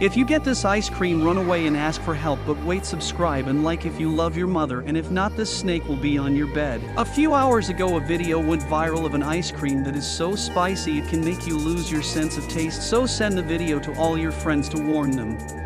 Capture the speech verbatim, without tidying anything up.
If you get this ice cream, run away and ask for help, but wait, subscribe and like if you love your mother, and if not, this snake will be on your bed. A few hours ago, a video went viral of an ice cream that is so spicy it can make you lose your sense of taste, so send the video to all your friends to warn them.